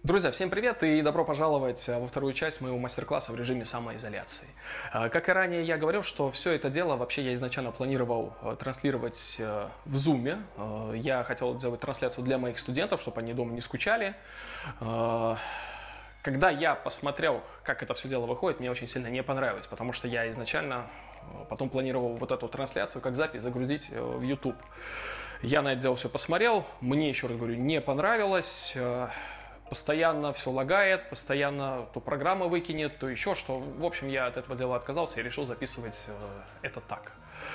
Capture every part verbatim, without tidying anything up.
Друзья, всем привет и добро пожаловать во вторую часть моего мастер-класса в режиме самоизоляции. Как и ранее я говорил, что все это дело вообще я изначально планировал транслировать в Zoom. Я хотел сделать трансляцию для моих студентов, чтобы они дома не скучали. Когда я посмотрел, как это все дело выходит, мне очень сильно не понравилось, потому что я изначально потом планировал вот эту трансляцию как запись загрузить в YouTube. Я на это дело все посмотрел, мне, еще раз говорю, не понравилось. Постоянно все лагает, постоянно то программа выкинет, то еще что. В общем, я от этого дела отказался и решил записывать это так.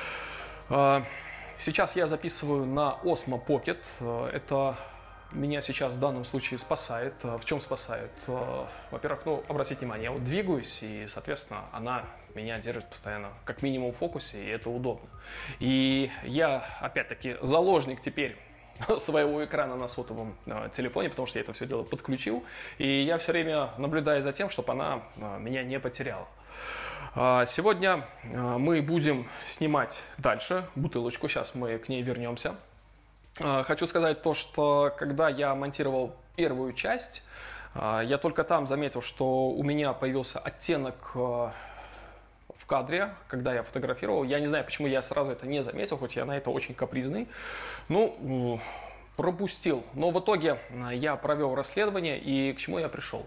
Сейчас я записываю на Osmo Pocket. Это меня сейчас в данном случае спасает. В чем спасает? Во-первых, ну, обратите внимание, я вот двигаюсь, и, соответственно, она меня держит постоянно как минимум в фокусе, и это удобно. И я, опять-таки, заложник теперь своего экрана на сотовом э, телефоне, потому что я это все дело подключил, и я все время наблюдаю за тем, чтобы она э, меня не потеряла. Э, сегодня э, мы будем снимать дальше бутылочку, сейчас мы к ней вернемся. Э, хочу сказать то, что когда я монтировал первую часть, э, я только там заметил, что у меня появился оттенок э, в кадре, когда я фотографировал. Я не знаю, почему я сразу это не заметил, хоть я на это очень капризный. Ну, пропустил. Но в итоге я провел расследование, и к чему я пришел.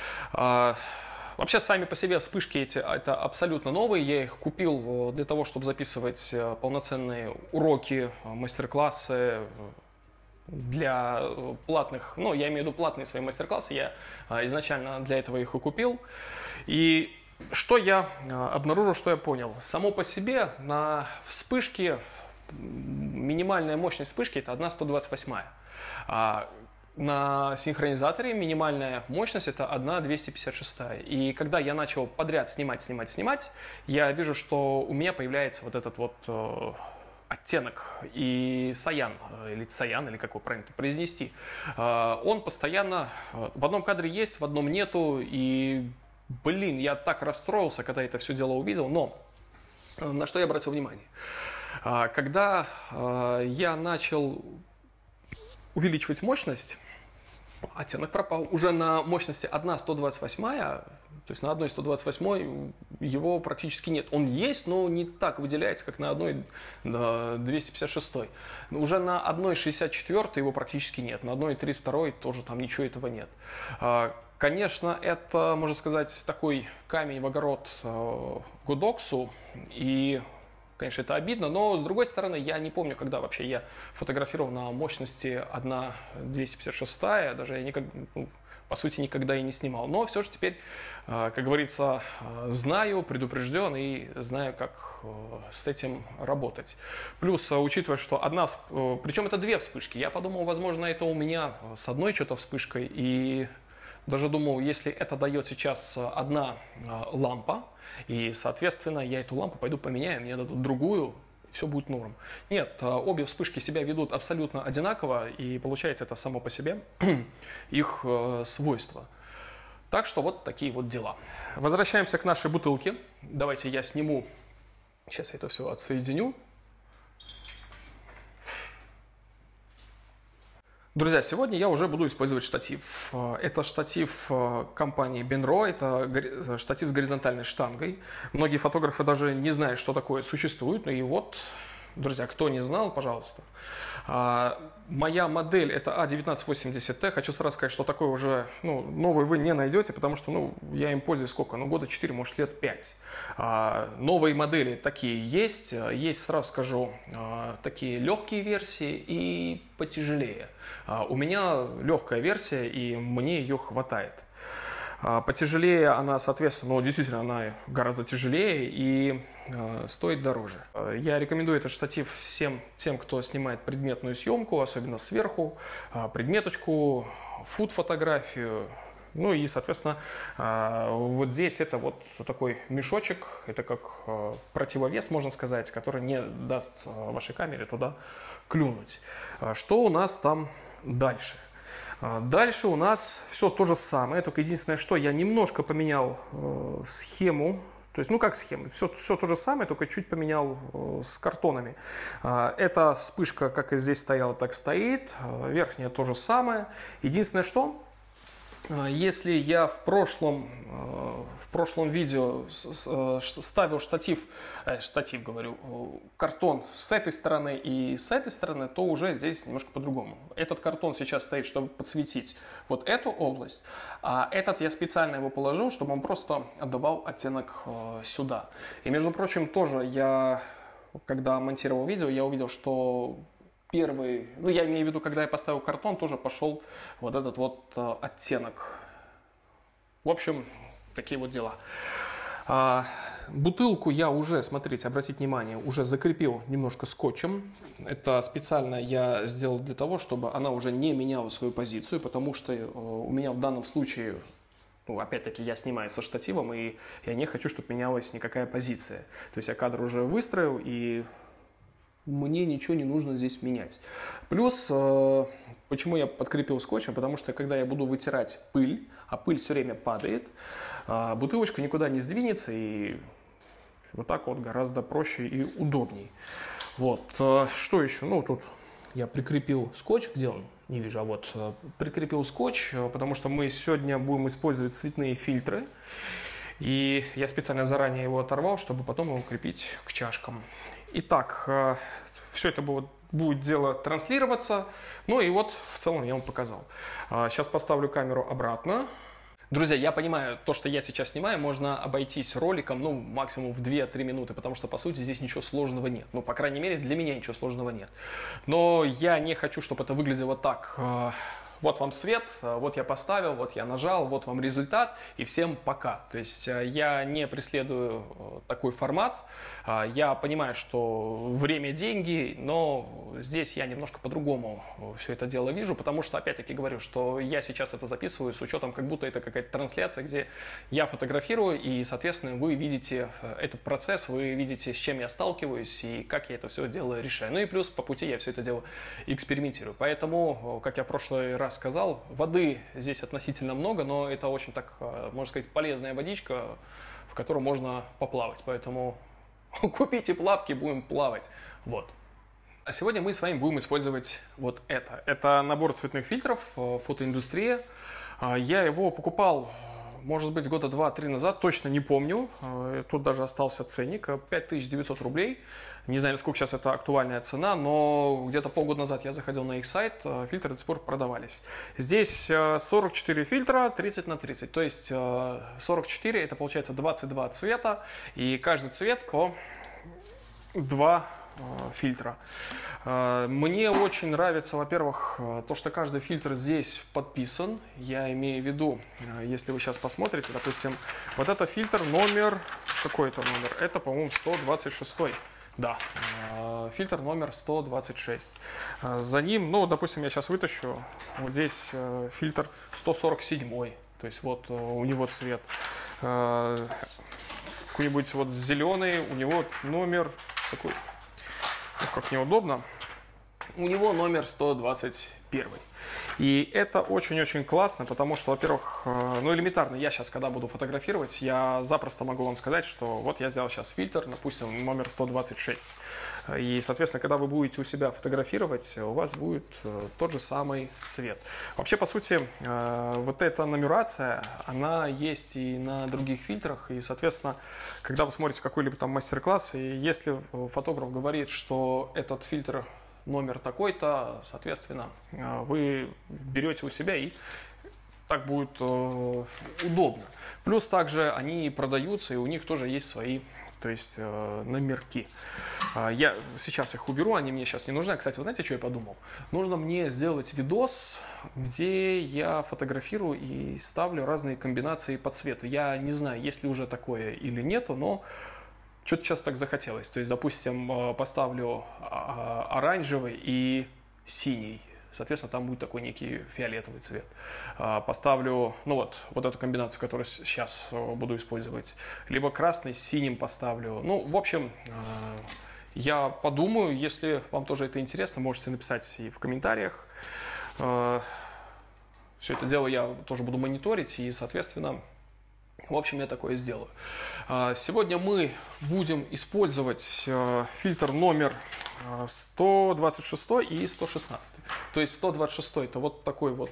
Вообще, сами по себе вспышки эти, это абсолютно новые. Я их купил для того, чтобы записывать полноценные уроки, мастер-классы для платных, ну, я имею в виду платные свои мастер-классы. Я изначально для этого их и купил. И что я обнаружил, что я понял? Само по себе на вспышке минимальная мощность вспышки это одна сто двадцать восьмая. А на синхронизаторе минимальная мощность это одна двести пятьдесят шестая. И когда я начал подряд снимать, снимать, снимать, я вижу, что у меня появляется вот этот вот э, оттенок. И саян, или цаян, или как его правильно произнести, э, он постоянно в одном кадре есть, в одном нету. И блин, я так расстроился, когда это все дело увидел. Но на что я обратил внимание? Когда я начал увеличивать мощность, оттенок пропал. Уже на мощности одна сто двадцать восьмая, то есть на одной сто двадцать восьмой его практически нет. Он есть, но не так выделяется, как на одной двести пятьдесят шестой. Уже на одной шестьдесят четвёртой его практически нет, на одной тридцать второй тоже там ничего этого нет. Конечно, это, можно сказать, такой камень в огород Гудоксу, и, конечно, это обидно, но, с другой стороны, я не помню, когда вообще я фотографировал на мощности одна двести пятьдесят шестая, даже я никогда, ну, по сути, никогда и не снимал. Но все же теперь, как говорится, знаю, предупрежден и знаю, как с этим работать. Плюс, учитывая, что одна, причем это две вспышки, я подумал, возможно, это у меня с одной что-то вспышкой, и даже думал, если это дает сейчас одна лампа, и, соответственно, я эту лампу пойду поменяю, мне дадут другую, все будет норм. Нет, обе вспышки себя ведут абсолютно одинаково, и получается это само по себе их свойства. Так что вот такие вот дела. Возвращаемся к нашей бутылке. Давайте я сниму, сейчас я это все отсоединю. Друзья, сегодня я уже буду использовать штатив. Это штатив компании Benro, это штатив с горизонтальной штангой. Многие фотографы даже не знают, что такое существует. И вот, друзья, кто не знал, пожалуйста. Моя модель это А девятнадцать восемьдесят Т. Хочу сразу сказать, что такое уже ну, новый вы не найдете, потому что ну, я им пользуюсь сколько? Ну, года четыре, может, лет пять. Новые модели такие есть. Есть, сразу скажу, такие легкие версии и потяжелее. У меня легкая версия, и мне ее хватает. Потяжелее она, соответственно, ну, действительно, она гораздо тяжелее и э, стоит дороже. Я рекомендую этот штатив всем тем, кто снимает предметную съемку, особенно сверху, э, предметочку, фуд-фотографию. Ну и, соответственно, э, вот здесь это вот такой мешочек, это как э, противовес, можно сказать, который не даст э, вашей камере туда клюнуть. Что у нас там дальше? Дальше у нас все то же самое, только единственное, что я немножко поменял э, схему, то есть, ну как схему, все, все то же самое, только чуть поменял э, с картонами. Э, эта вспышка, как и здесь стояла, так стоит, э, верхняя то же самое. Единственное, что Если я в прошлом, в прошлом видео ставил штатив, штатив говорю, картон с этой стороны и с этой стороны, то уже здесь немножко по-другому. Этот картон сейчас стоит, чтобы подсветить вот эту область, а этот я специально его положил, чтобы он просто отдавал оттенок сюда. И, между прочим, тоже я, когда монтировал видео, я увидел, что первый, ну я имею в виду, когда я поставил картон, тоже пошел вот этот вот э, оттенок. В общем, такие вот дела. А, бутылку я уже, смотрите, обратите внимание, уже закрепил немножко скотчем. Это специально я сделал для того, чтобы она уже не меняла свою позицию, потому что э, у меня в данном случае, ну, опять-таки, я снимаю со штативом, и я не хочу, чтобы менялась никакая позиция. То есть я кадр уже выстроил, и мне ничего не нужно здесь менять. Плюс, э, почему я подкрепил скотчем, потому что когда я буду вытирать пыль, а пыль все время падает, э, бутылочка никуда не сдвинется, и вот так вот гораздо проще и удобней. Вот, э, что еще? Ну, тут я прикрепил скотч, где он? Не вижу, а вот э, прикрепил скотч, э, потому что мы сегодня будем использовать цветные фильтры. И я специально заранее его оторвал, чтобы потом его крепить к чашкам. Итак, все это будет, будет дело транслироваться. Ну и вот в целом я вам показал. Сейчас поставлю камеру обратно. Друзья, я понимаю, то, что я сейчас снимаю, можно обойтись роликом, ну, максимум в две-три минуты, потому что, по сути, здесь ничего сложного нет. Ну, по крайней мере, для меня ничего сложного нет. Но я не хочу, чтобы это выглядело так. Вот вам свет, вот я поставил, вот я нажал, вот вам результат, и всем пока. То есть я не преследую такой формат. Я понимаю, что время – деньги, но здесь я немножко по-другому все это дело вижу, потому что, опять-таки, говорю, что я сейчас это записываю с учетом, как будто это какая-то трансляция, где я фотографирую, и, соответственно, вы видите этот процесс, вы видите, с чем я сталкиваюсь и как я это все дело решаю. Ну и плюс по пути я все это дело экспериментирую. Поэтому, как я в прошлый раз сказал, воды здесь относительно много, но это очень так, можно сказать, полезная водичка, в которой можно поплавать. Поэтому купите плавки, будем плавать. Вот. А сегодня мы с вами будем использовать вот это. Это набор цветных фильтров «Фотоиндустрия». Я его покупал, может быть, года два-три назад, точно не помню. Тут даже остался ценник, пять тысяч девятьсот рублей. Не знаю, насколько сейчас это актуальная цена, но где-то полгода назад я заходил на их сайт, фильтры до сих пор продавались. Здесь сорок четыре фильтра, тридцать на тридцать, то есть сорок четыре, это получается двадцать два цвета, и каждый цвет по два фильтра. Мне очень нравится, во-первых, то, что каждый фильтр здесь подписан. Я имею в виду, если вы сейчас посмотрите, допустим, вот это фильтр номер, какой это номер? Это, по-моему, сто двадцать шесть. Да, фильтр номер сто двадцать шесть. За ним, ну, допустим, я сейчас вытащу, вот здесь фильтр сто сорок семь, то есть вот у него цвет. Какой-нибудь вот зеленый, у него номер такой, ну, как неудобно, у него номер сто двадцать один. И это очень-очень классно, потому что, во-первых, ну элементарно, я сейчас, когда буду фотографировать, я запросто могу вам сказать, что вот я взял сейчас фильтр, допустим, номер сто двадцать шесть. И, соответственно, когда вы будете у себя фотографировать, у вас будет тот же самый цвет. Вообще, по сути, вот эта нумерация, она есть и на других фильтрах. И, соответственно, когда вы смотрите какой-либо там мастер-класс, и если фотограф говорит, что этот фильтр номер такой-то, соответственно, вы берете у себя, и так будет э, удобно. Плюс также они продаются, и у них тоже есть свои, то есть э, номерки. Я сейчас их уберу, они мне сейчас не нужны. Кстати, вы знаете, что я подумал? Нужно мне сделать видос, где я фотографирую и ставлю разные комбинации по цвету. Я не знаю, есть ли уже такое или нету, но что-то сейчас так захотелось. То есть, допустим, поставлю оранжевый и синий. Соответственно, там будет такой некий фиолетовый цвет. Поставлю, ну вот, вот эту комбинацию, которую сейчас буду использовать. Либо красный с синим поставлю. Ну, в общем, я подумаю. Если вам тоже это интересно, можете написать и в комментариях. Все это дело я тоже буду мониторить. И, соответственно, в общем, я такое сделаю. Сегодня мы будем использовать фильтр номер сто двадцать шесть и сто шестнадцать. То есть сто двадцать шесть это вот такой вот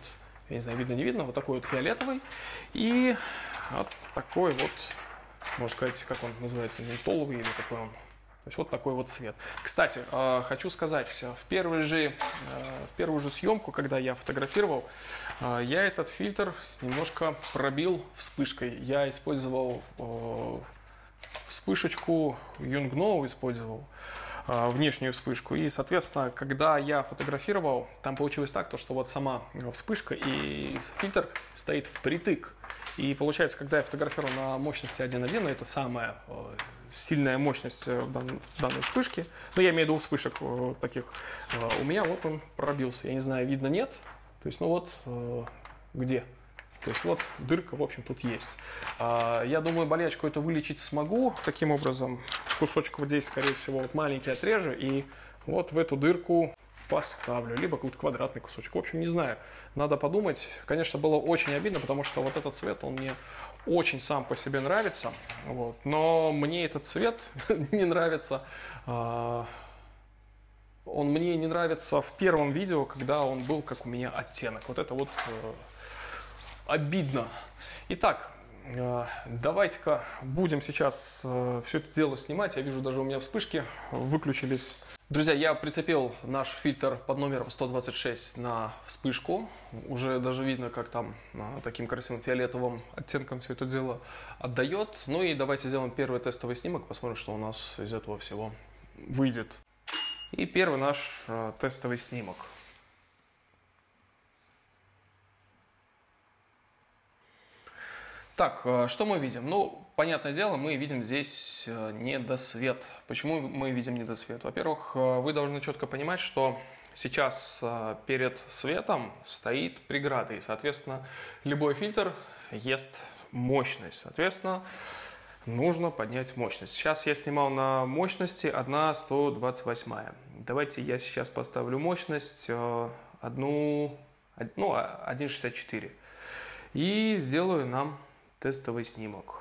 я не знаю, видно, не видно, вот такой вот фиолетовый. И вот такой вот, можно сказать, как он называется, ментоловый или какой он. То есть вот такой вот цвет. Кстати, хочу сказать, в первую же, в первую же съемку, когда я фотографировал, я этот фильтр немножко пробил вспышкой. Я использовал вспышечку Yongnuo, использовал внешнюю вспышку. И, соответственно, когда я фотографировал, там получилось так, то, что вот сама вспышка и фильтр стоит впритык. И получается, когда я фотографировал на мощности один точка один, это самая сильная мощность в данной, в данной вспышке, но я имею в виду вспышек таких, у меня вот он пробился. Я не знаю, видно, нет. То есть, ну вот, где? То есть вот дырка, в общем, тут есть. Я думаю, болячку эту вылечить смогу. Таким образом, кусочек вот здесь, скорее всего, вот маленький отрежу и вот в эту дырку поставлю. Либо какой-то квадратный кусочек. В общем, не знаю. Надо подумать. Конечно, было очень обидно, потому что вот этот цвет, он мне очень сам по себе нравится. Вот. Но мне этот цвет не нравится. Он мне не нравится в первом видео, когда он был как у меня оттенок. Вот это вот обидно. Итак, давайте-ка будем сейчас все это дело снимать. Я вижу, даже у меня вспышки выключились. Друзья, я прицепил наш фильтр под номером сто двадцать шесть на вспышку. Уже даже видно, как там таким красивым фиолетовым оттенком все это дело отдает. Ну и давайте сделаем первый тестовый снимок, посмотрим, что у нас из этого всего выйдет. И первый наш э, тестовый снимок. Так, что мы видим? Ну, понятное дело, мы видим здесь недосвет. Почему мы видим недосвет? Во-первых, вы должны четко понимать, что сейчас перед светом стоит преграда, и, соответственно, любой фильтр ест мощность. Соответственно, нужно поднять мощность. Сейчас я снимал на мощности одна сто двадцать восемь. Давайте я сейчас поставлю мощность одну, ну, один шестьдесят четыре. И сделаю нам тестовый снимок.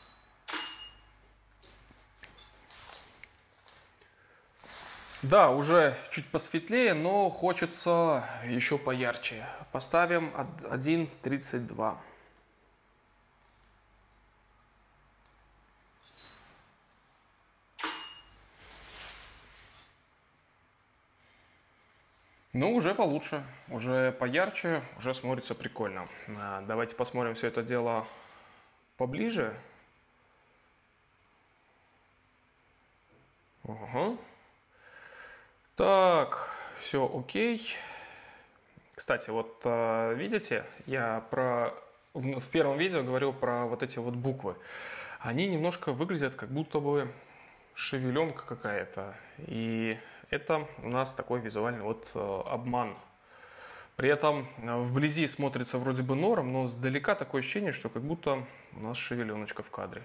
Да, уже чуть посветлее, но хочется еще поярче. Поставим один тридцать два. Ну, уже получше, уже поярче, уже смотрится прикольно. Давайте посмотрим все это дело поближе. Ага. Так, все окей. Кстати, вот видите, я про в первом видео говорил про вот эти вот буквы. Они немножко выглядят, как будто бы шевеленка какая-то. И это у нас такой визуальный вот обман. При этом вблизи смотрится вроде бы норм, но сдалека такое ощущение, что как будто у нас шевеленочка в кадре.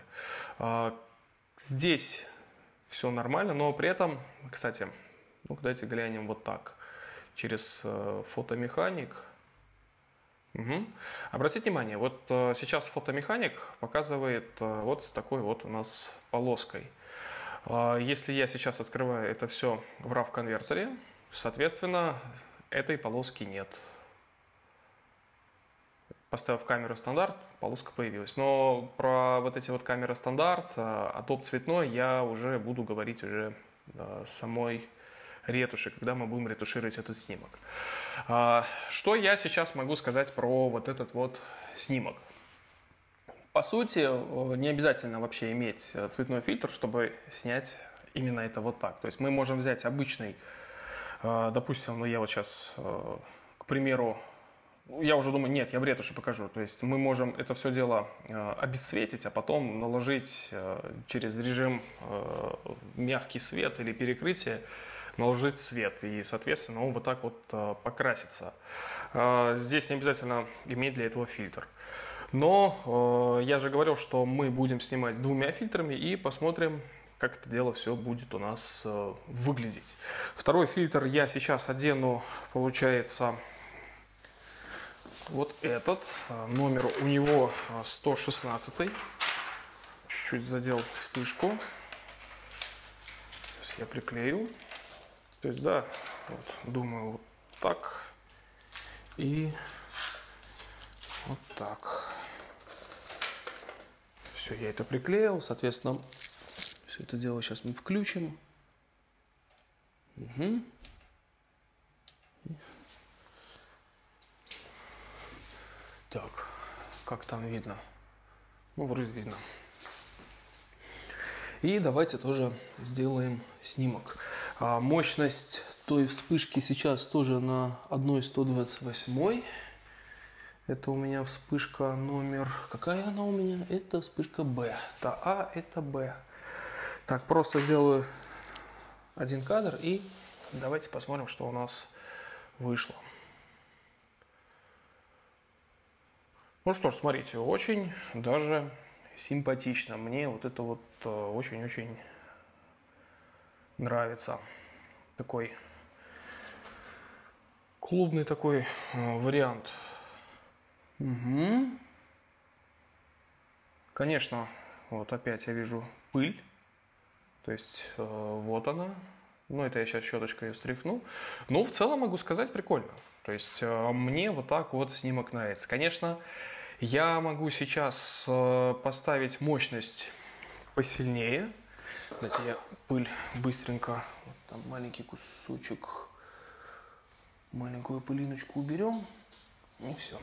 Здесь все нормально, но при этом, кстати, ну, давайте глянем вот так, через фотомеханик. Угу. Обратите внимание, вот сейчас фотомеханик показывает вот с такой вот у нас полоской. Если я сейчас открываю это все в рав-конвертере, соответственно, этой полоски нет. Поставив камеру стандарт, полоска появилась. Но про вот эти вот камеры стандарт, а топ цветной я уже буду говорить уже самой ретуши, когда мы будем ретушировать этот снимок. Что я сейчас могу сказать про вот этот вот снимок? По сути, не обязательно вообще иметь цветной фильтр, чтобы снять именно это вот так. То есть мы можем взять обычный, допустим, ну я вот сейчас, к примеру, я уже думаю, нет, я в ретуши покажу. То есть мы можем это все дело обесцветить, а потом наложить через режим мягкий свет или перекрытие, наложить цвет. И, соответственно, он вот так вот покрасится. Здесь не обязательно иметь для этого фильтр. Но я же говорил, что мы будем снимать с двумя фильтрами и посмотрим, как это дело все будет у нас выглядеть. Второй фильтр я сейчас одену, получается, вот этот. Номер у него сто шестнадцать. Чуть-чуть задел вспышку. Сейчас я приклею. То есть, да, вот, думаю, вот так. И Вот так. Все, я это приклеил, соответственно, все это дело сейчас мы включим. Угу. Так, как там видно? Ну, вроде видно. И давайте тоже сделаем снимок. А, мощность той вспышки сейчас тоже на одна сто двадцать восемь. Это у меня вспышка номер... Какая она у меня? Это вспышка B. Это А, это Б. Так, просто сделаю один кадр и давайте посмотрим, что у нас вышло. Ну что ж, смотрите, очень даже симпатично. Мне вот это вот очень-очень нравится. Такой клубный такой вариант. Угу. Конечно, вот опять я вижу пыль. То есть э, вот она. Ну, это я сейчас щеточкой ее стряхну. Но в целом могу сказать, прикольно. То есть э, мне вот так вот снимок нравится. Конечно, я могу сейчас э, поставить мощность посильнее. Давайте я пыль быстренько. Вот там маленький кусочек. Маленькую пылиночку уберем. И все.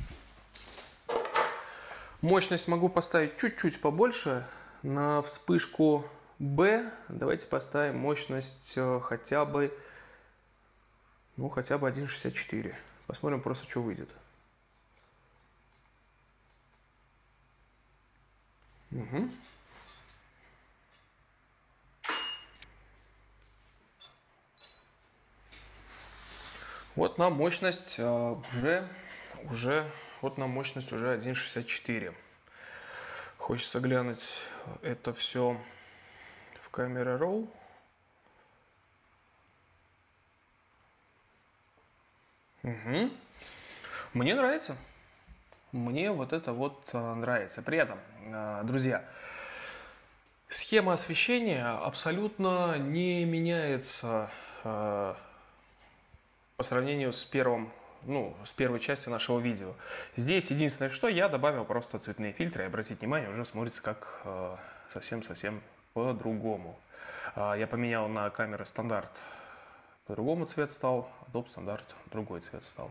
Мощность могу поставить чуть-чуть побольше. На вспышку B давайте поставим мощность хотя бы, ну, хотя бы один шестьдесят четыре. Посмотрим просто, что выйдет. Угу. Вот нам мощность уже, уже, вот нам мощность уже один шестьдесят четыре. Хочется глянуть это все в камере RAW. Угу. Мне нравится. Мне вот это вот нравится. При этом, друзья, схема освещения абсолютно не меняется по сравнению с первым, ну, с первой частью нашего видео. Здесь единственное, что я добавил просто цветные фильтры. И, обратите внимание, уже смотрится как совсем-совсем по-другому. Я поменял на камеры стандарт. По-другому цвет стал, Adobe стандарт другой цвет стал.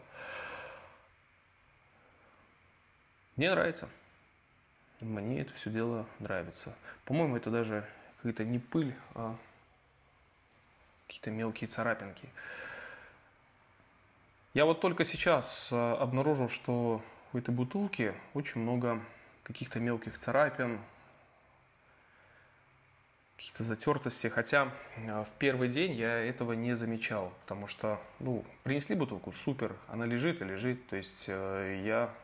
Мне нравится. Мне это все дело нравится. По-моему, это даже какая-то не пыль, а какие-то мелкие царапинки. Я вот только сейчас обнаружил, что в этой бутылке очень много каких-то мелких царапин, каких-то затертостей. Хотя в первый день я этого не замечал, потому что, ну, принесли бутылку, супер, она лежит и лежит. То есть я,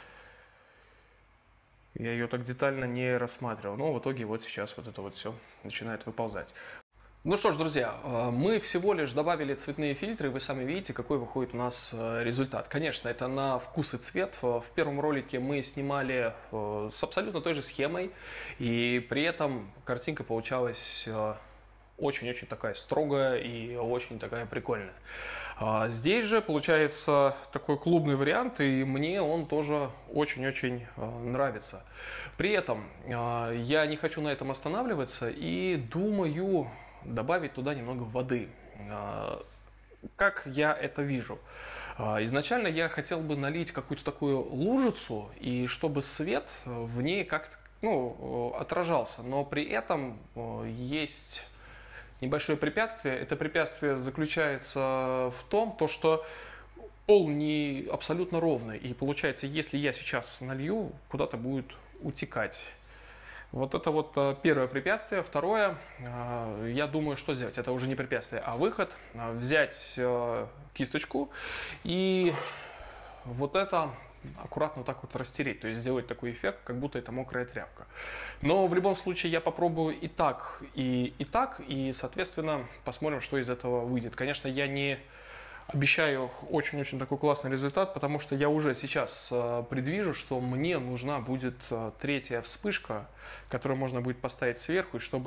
я ее так детально не рассматривал. Но в итоге вот сейчас вот это вот все начинает выползать. Ну что ж, друзья, мы всего лишь добавили цветные фильтры, вы сами видите, какой выходит у нас результат. Конечно, это на вкус и цвет. В первом ролике мы снимали с абсолютно той же схемой, и при этом картинка получалась очень-очень такая строгая и очень такая прикольная. Здесь же получается такой клубный вариант, и мне он тоже очень-очень нравится. При этом я не хочу на этом останавливаться и думаю добавить туда немного воды. Как я это вижу? Изначально я хотел бы налить какую-то такую лужицу, и чтобы свет в ней как-то, ну, отражался. Но при этом есть небольшое препятствие. Это препятствие заключается в том, то, что пол не абсолютно ровный. И получается, если я сейчас налью, куда-то будет утекать. Вот это вот первое препятствие. Второе, я думаю, что сделать. Это уже не препятствие, а выход. Взять кисточку и вот это аккуратно вот так вот растереть. То есть сделать такой эффект, как будто это мокрая тряпка. Но в любом случае я попробую и так, и, и так. И, соответственно, посмотрим, что из этого выйдет. Конечно, я не обещаю очень-очень такой классный результат, потому что я уже сейчас э, предвижу, что мне нужна будет э, третья вспышка, которую можно будет поставить сверху, и чтобы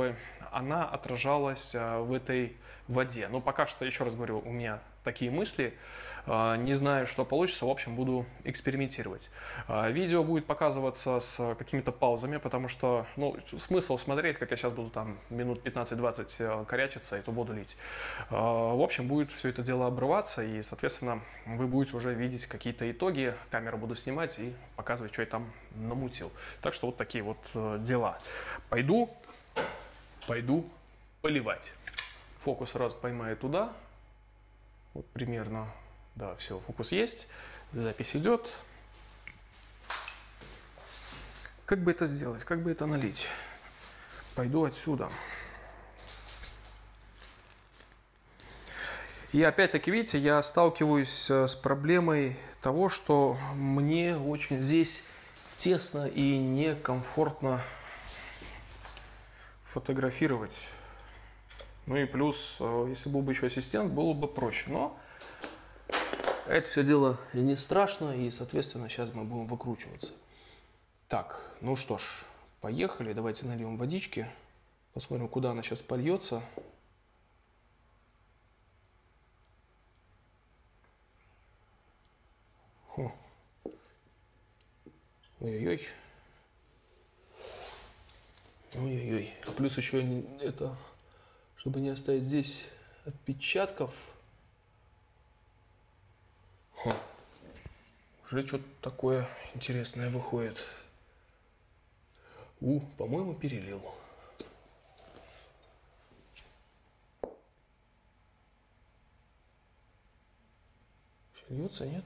она отражалась в этой воде. Но пока что, еще раз говорю, у меня такие мысли. Не знаю, что получится, в общем, буду экспериментировать. Видео будет показываться с какими-то паузами, потому что, ну, смысл смотреть, как я сейчас буду там минут пятнадцать-двадцать корячиться, эту воду лить. В общем, будет все это дело обрываться, и, соответственно, вы будете уже видеть какие-то итоги. Камеру буду снимать и показывать, что я там намутил. Так что вот такие вот дела. Пойду, пойду поливать. Фокус сразу поймаю туда. Вот примерно. Да, все, фокус есть, запись идет. Как бы это сделать, как бы это налить? Пойду отсюда. И опять-таки, видите, я сталкиваюсь с проблемой того, что мне очень здесь тесно и некомфортно фотографировать. Ну и плюс, если был бы еще ассистент, было бы проще. Но это все дело не страшно, и, соответственно, сейчас мы будем выкручиваться. Так, ну что ж, поехали. Давайте нальем водички. Посмотрим, куда она сейчас польется. Хо. Ой-ой-ой. Ой-ой-ой. А плюс еще это, чтобы не оставить здесь отпечатков. Хо. Уже что-то такое интересное выходит. У, по-моему, перелил. Льется, нет?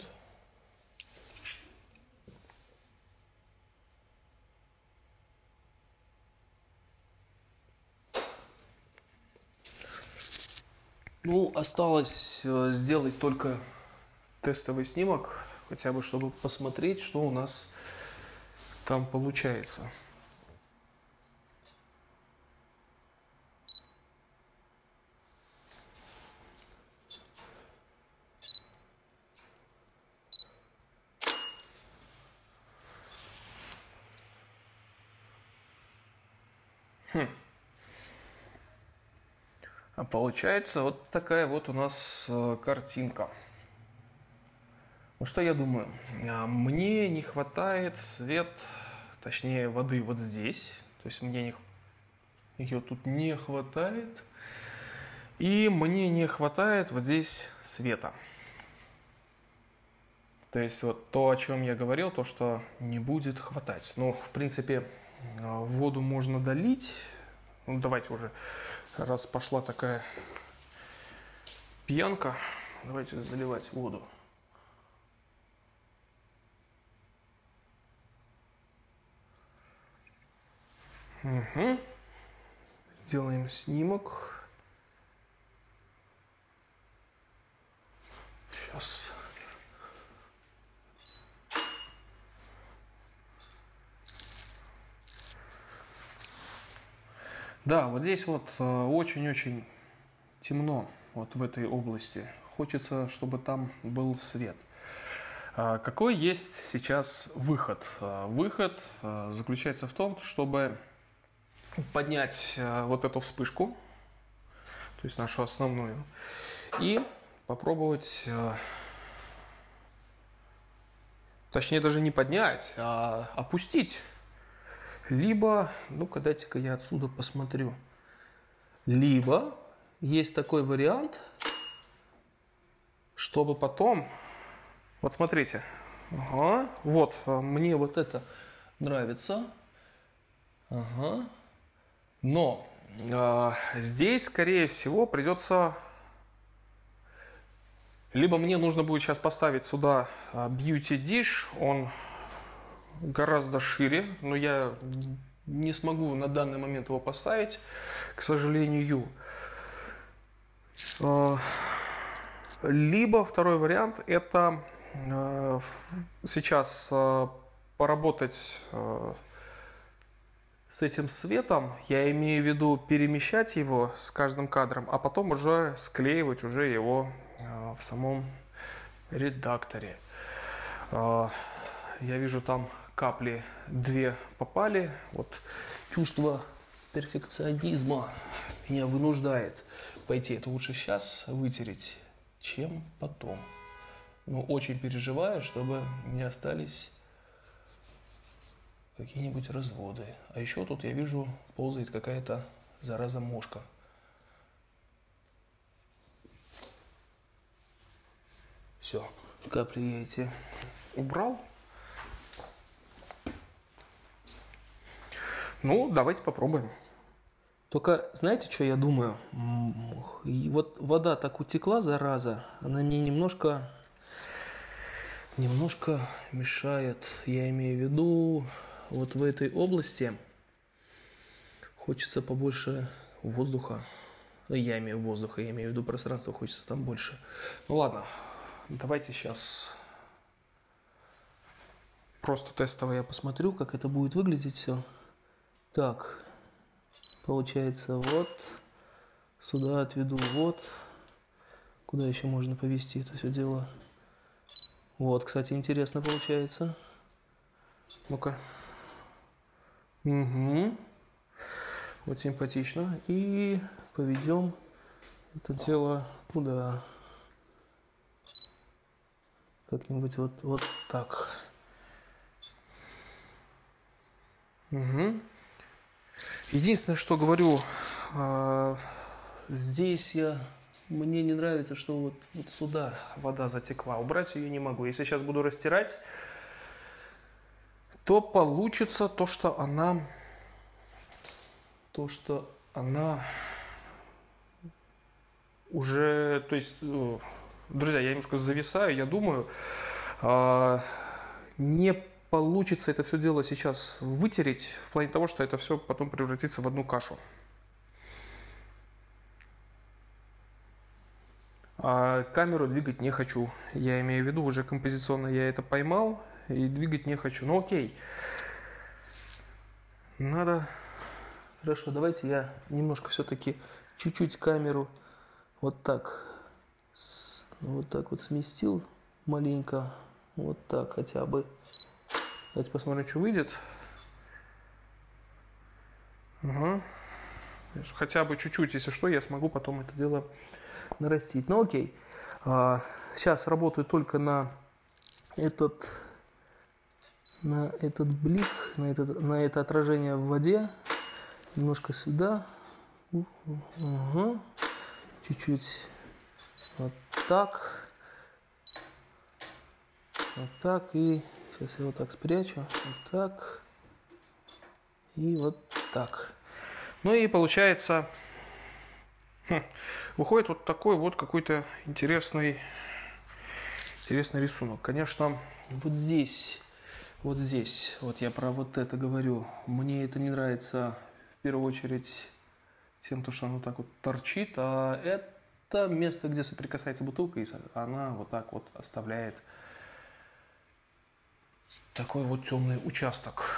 Ну, осталось сделать только тестовый снимок, хотя бы чтобы посмотреть, что у нас там получается. Хм. А получается вот такая вот у нас э, картинка. Ну что я думаю? Мне не хватает свет, точнее воды вот здесь. То есть мне не, ее тут не хватает. И мне не хватает вот здесь света. То есть вот то, о чем я говорил, то, что не будет хватать. Ну, в принципе, воду можно долить. Ну, давайте уже, раз пошла такая пьянка, давайте заливать воду. Угу. Сделаем снимок. Сейчас. Да, вот здесь вот очень-очень темно, вот в этой области. Хочется, чтобы там был свет. Какой есть сейчас выход? Выход заключается в том, чтобы поднять вот эту вспышку, то есть нашу основную, и попробовать, точнее даже не поднять, а опустить. Либо, ну-ка дайте-ка я отсюда посмотрю. Либо есть такой вариант, чтобы потом, вот смотрите, ага, вот мне вот это нравится, ага, но э, здесь, скорее всего, придется, либо мне нужно будет сейчас поставить сюда Beauty Dish, он гораздо шире, но я не смогу на данный момент его поставить, к сожалению. Либо второй вариант – это сейчас поработать с этим светом, я имею в виду перемещать его с каждым кадром, а потом уже склеивать уже его в самом редакторе. Я вижу, там капли две попали. Вот чувство перфекционизма меня вынуждает пойти. Это лучше сейчас вытереть, чем потом. Но очень переживаю, чтобы не остались какие-нибудь разводы. А еще тут я вижу, ползает какая-то зараза мошка. Все, капли я эти убрал. Ну, давайте попробуем. Только знаете, что я думаю? И вот вода так утекла, зараза, она мне немножко, немножко мешает. Я имею в виду, вот в этой области хочется побольше воздуха. Я имею воздуха, я имею в виду пространство, хочется там больше. Ну ладно, давайте сейчас просто тестово я посмотрю, как это будет выглядеть все. Так, получается, вот, сюда отведу, вот, куда еще можно повести это все дело. Вот, кстати, интересно получается. Ну-ка. Угу. Вот симпатично. И поведем это дело куда? Как-нибудь вот, вот так. Угу. Единственное, что говорю, э, здесь я, мне не нравится, что вот, вот сюда вода затекла. Убрать ее не могу. Если сейчас буду растирать, то получится то, что она, то, что она уже, то есть, друзья, я немножко зависаю, я думаю, э, не получится это все дело сейчас вытереть, в плане того, что это все потом превратится в одну кашу. А камеру двигать не хочу. Я имею в виду, уже композиционно я это поймал и двигать не хочу. Ну окей. Надо... Хорошо, давайте я немножко все-таки чуть-чуть камеру вот так, вот так вот сместил маленько. Вот так хотя бы. Давайте посмотрим, что выйдет. Угу. Хотя бы чуть-чуть, если что, я смогу потом это дело нарастить. Ну окей. А, сейчас работаю только на этот, на этот блик, на, этот, на это отражение в воде. Немножко сюда. Угу. Чуть-чуть вот так. Вот так. И сейчас я вот так спрячу. Вот так. И вот так. Ну и получается, хм, выходит вот такой вот какой-то интересный, интересный рисунок. Конечно, вот здесь, вот здесь, вот я про вот это говорю. Мне это не нравится в первую очередь тем, что оно так вот торчит, а это место, где соприкасается бутылка, и она вот так вот оставляет такой вот темный участок.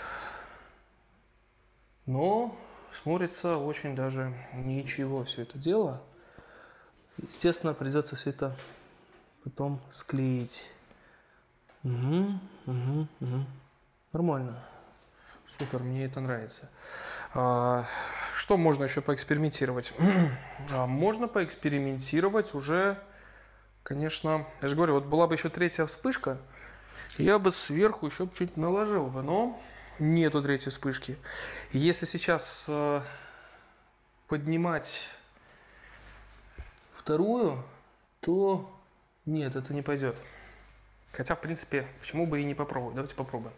Но смотрится очень даже ничего все это дело. Естественно, придется все это потом склеить. Угу, угу, угу. Нормально. Супер, мне это нравится. А, что можно еще поэкспериментировать? а, можно поэкспериментировать уже, конечно, я же говорю, вот была бы еще третья вспышка, я бы сверху еще чуть наложил бы, но нету третьей вспышки. Если сейчас э, поднимать вторую, то нет, это не пойдет. Хотя, в принципе, почему бы и не попробовать? Давайте попробуем.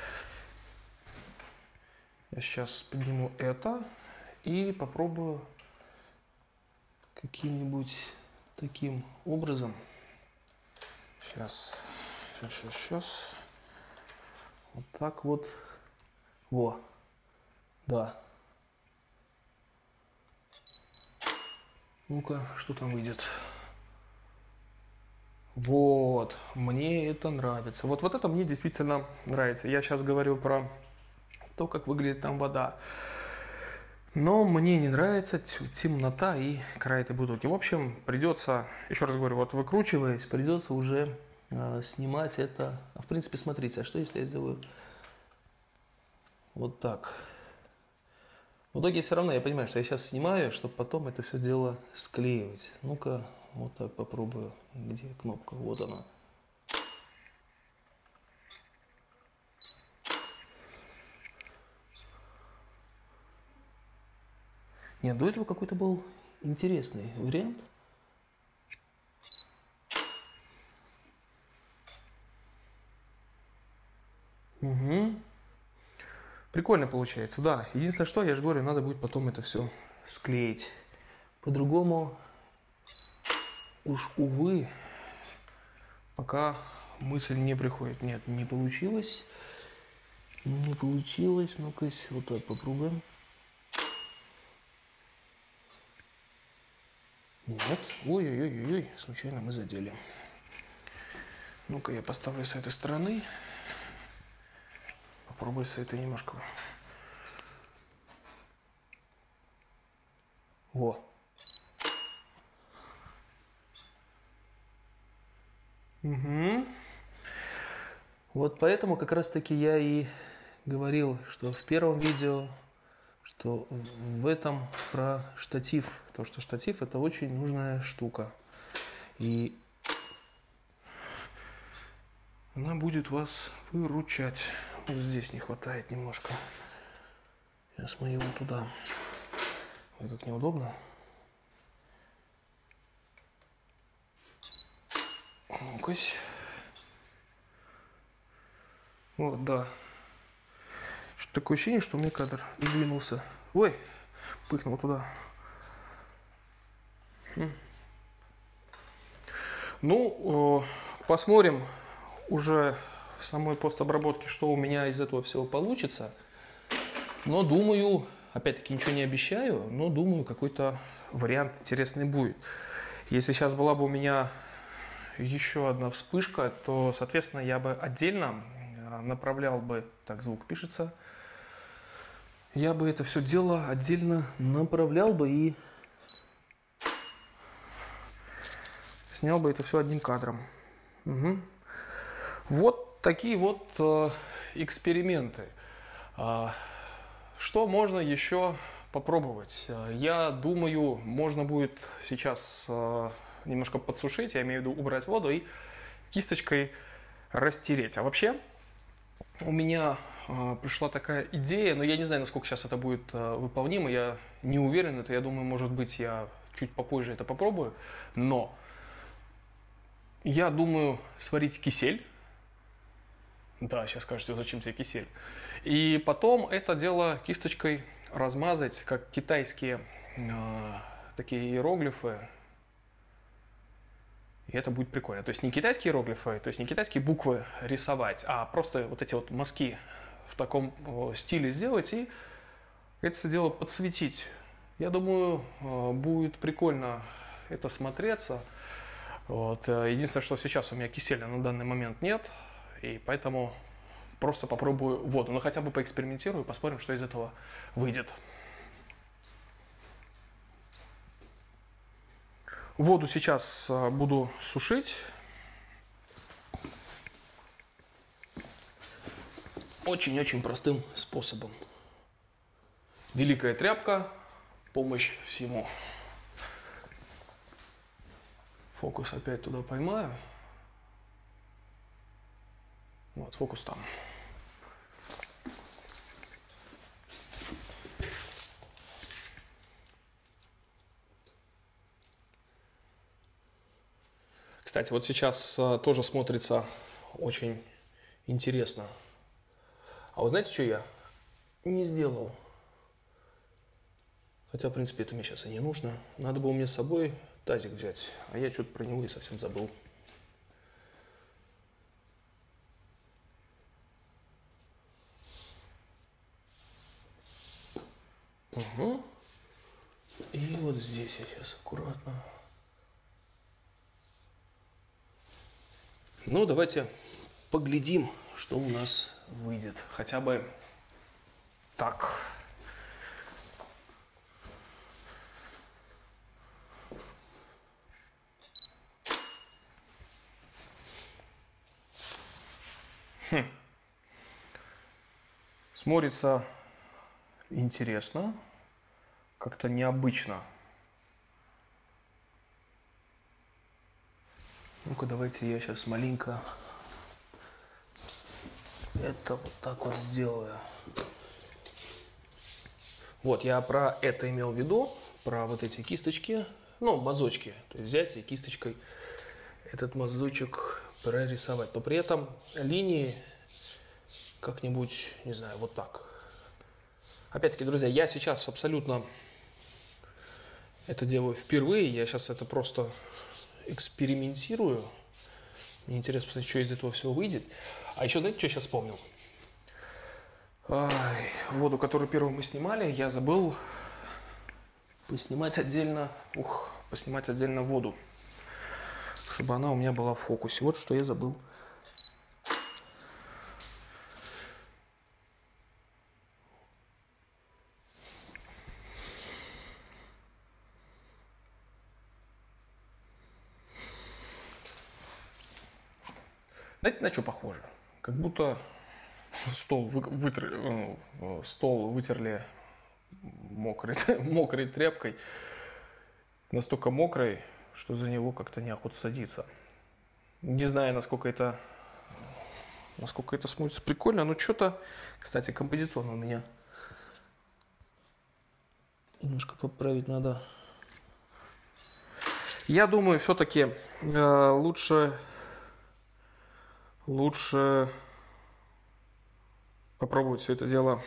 Я сейчас подниму это и попробую каким-нибудь таким образом. Сейчас, сейчас, сейчас, сейчас. Вот так вот. Во. Да. Ну-ка, что там выйдет? Вот. Мне это нравится. Вот, вот это мне действительно нравится. Я сейчас говорю про то, как выглядит там вода. Но мне не нравится темнота и край этой бутылки. В общем, придется, еще раз говорю, вот выкручиваясь, придется уже э, снимать это. В принципе, смотрите, а что если я сделаю вот так? В итоге все равно я понимаю, что я сейчас снимаю, чтобы потом это все дело склеивать. Ну-ка, вот так попробую. Где кнопка? Вот она. Нет, до этого какой-то был интересный вариант. Угу. Прикольно получается, да. Единственное, что, я же говорю, надо будет потом это все склеить. По-другому, Уж, увы, пока мысль не приходит. Нет, не получилось. не получилось. Ну-ка, вот так попробуем. Нет. Ой-ой-ой-ой, случайно мы задели. Ну-ка, я поставлю с этой стороны. Попробую с этой немножко. Во. Угу. Вот поэтому как раз-таки я и говорил, что в первом видео, что в этом про штатив. То, что штатив это очень нужная штука. И она будет вас выручать. Вот здесь не хватает немножко. Сейчас мы его туда. Ой, как неудобно. Ну-кась. Вот, да. Что-то такое ощущение, что у меня кадр двинулся. Ой, пыхнул туда. Хм. Ну, э, посмотрим уже в самой постобработке, что у меня из этого всего получится. Но думаю, опять-таки ничего не обещаю, но думаю, какой-то вариант интересный будет. Если сейчас была бы у меня еще одна вспышка, то, соответственно, я бы отдельно направлял бы, так звук пишется, я бы это все дело отдельно направлял бы и снял бы это все одним кадром. Угу. Вот такие вот э, эксперименты. А, что можно еще попробовать? Я думаю, можно будет сейчас э, немножко подсушить, я имею в виду убрать воду и кисточкой растереть. А вообще у меня э, пришла такая идея, но я не знаю, насколько сейчас это будет э, выполнимо, я не уверен, это я думаю, может быть, я чуть попозже это попробую, но я думаю сварить кисель. Да, сейчас скажете, зачем тебе кисель. И потом это дело кисточкой размазать, как китайские э, такие иероглифы. И это будет прикольно. То есть не китайские иероглифы, то есть не китайские буквы рисовать, а просто вот эти вот мазки в таком э, стиле сделать и это дело подсветить. Я думаю, э, будет прикольно это смотреться. Вот. Единственное, что сейчас у меня киселя на данный момент нет, и поэтому просто попробую воду. Но хотя бы поэкспериментирую, посмотрим, что из этого выйдет. Воду сейчас буду сушить. Очень-очень простым способом. Великая тряпка, помощь всему. Фокус опять туда поймаю. Вот, фокус там. Кстати, вот сейчас тоже смотрится очень интересно. А вы знаете, что я не сделал? Хотя, в принципе, это мне сейчас и не нужно. Надо было мне с собой тазик взять, а я что-то про него и совсем забыл. Угу. И вот здесь я сейчас аккуратно. Ну, давайте поглядим, что у нас выйдет. Хотя бы так. Хм. Смотрится интересно. как-то необычно. Ну-ка, давайте я сейчас маленько это вот так вот сделаю. Вот, я про это имел в виду, про вот эти кисточки, ну, мазочки. То есть взять и кисточкой этот мазочек прорисовать. Но при этом линии как-нибудь, не знаю, вот так. Опять-таки, друзья, я сейчас абсолютно это делаю впервые. Я сейчас это просто экспериментирую. Мне интересно посмотреть, что из этого всего выйдет. А еще, знаете, что я сейчас вспомнил? Ай, воду, которую первую мы снимали, я забыл поснимать отдельно, ух, поснимать отдельно воду, чтобы она у меня была в фокусе. Вот что я забыл. Знаете, на что похоже? Как будто стол, вы, вытр, стол вытерли мокрой, мокрой тряпкой. Настолько мокрой, что за него как-то неохота садиться. Не знаю, насколько это, насколько это смотрится прикольно, но что-то, кстати, композиционно у меня. Немножко поправить надо. Я думаю, все-таки э, лучше... Лучше попробовать все это дело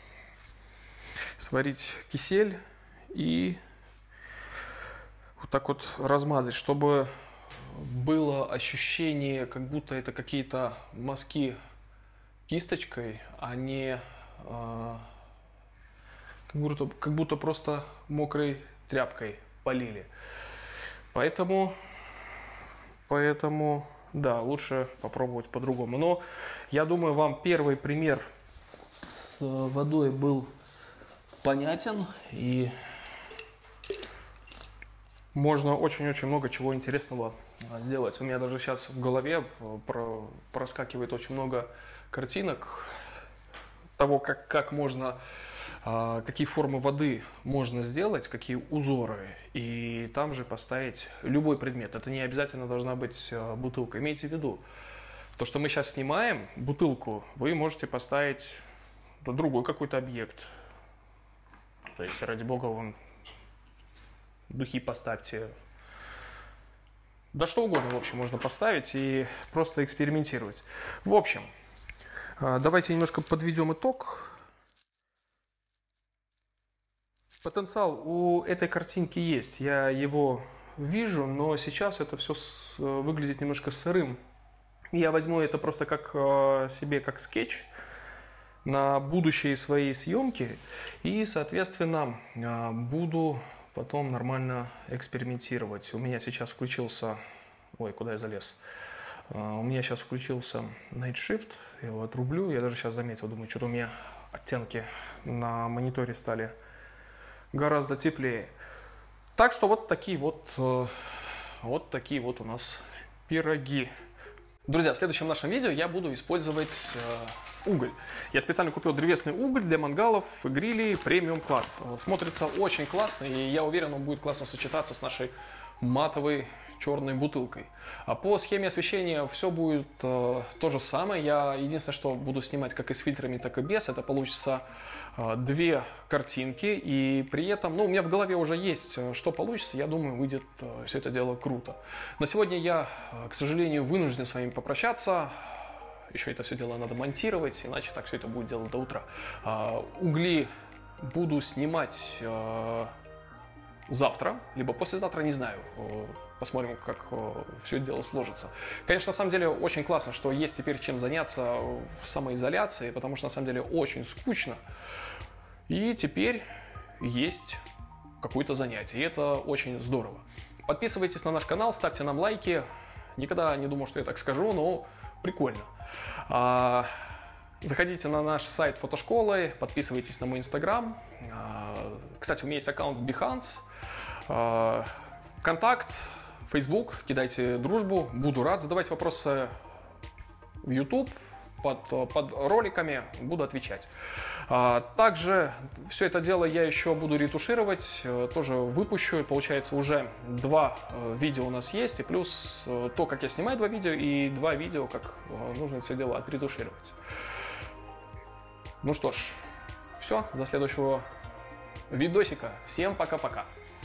сварить кисель и вот так вот размазать, чтобы было ощущение, как будто это какие-то мазки кисточкой, а не э, как будто, как будто просто мокрой тряпкой полили. Поэтому, поэтому да, лучше попробовать по-другому. Но я думаю, вам первый пример с водой был понятен, и можно очень-очень много чего интересного сделать. У меня даже сейчас в голове проскакивает очень много картинок того, как, как можно, какие формы воды можно сделать, какие узоры, и там же поставить любой предмет. Это не обязательно должна быть бутылка. Имейте в виду, то, что мы сейчас снимаем, бутылку, вы можете поставить другой какой-то объект. То есть, ради бога, вон, духи поставьте. Да что угодно, в общем, можно поставить и просто экспериментировать. В общем, давайте немножко подведем итог. Потенциал у этой картинки есть, я его вижу, но сейчас это все выглядит немножко сырым. Я возьму это просто как себе как скетч на будущие свои съемки и, соответственно, буду потом нормально экспериментировать. У меня сейчас включился... Ой, куда я залез? У меня сейчас включился Night Shift, я его отрублю. Я даже сейчас заметил, думаю, что-то у меня оттенки на мониторе стали гораздо теплее. Так что вот такие вот, вот такие вот у нас пироги. Друзья, в следующем нашем видео я буду использовать э, уголь. Я специально купил древесный уголь для мангалов, грилей премиум класс. Смотрится очень классно, и я уверен, он будет классно сочетаться с нашей матовой черной бутылкой. А по схеме освещения все будет э, то же самое. Я единственное, что буду снимать как и с фильтрами, так и без. Это получится э, две картинки. И при этом, ну, у меня в голове уже есть, что получится. Я думаю, выйдет э, все это дело круто. На сегодня я, э, к сожалению, вынужден с вами попрощаться. Еще это все дело надо монтировать, иначе так все это будет делать до утра. Э, угли буду снимать э, завтра, либо послезавтра, не знаю. Посмотрим, как все это дело сложится. Конечно, на самом деле очень классно, что есть теперь чем заняться в самоизоляции, потому что на самом деле очень скучно. И теперь есть какое-то занятие, и это очень здорово. Подписывайтесь на наш канал, ставьте нам лайки. Никогда не думал, что я так скажу, но прикольно. Заходите на наш сайт фотошколы, подписывайтесь на мой инстаграм. Кстати, у меня есть аккаунт в Behance. Контакт, Facebook, кидайте дружбу, буду рад. Задавайте вопросы в YouTube, под, под роликами, буду отвечать. Также все это дело я еще буду ретушировать, тоже выпущу. Получается, уже два видео у нас есть, и плюс то, как я снимаю два видео, и два видео, как нужно все дело отретушировать. Ну что ж, все, до следующего видосика. Всем пока-пока.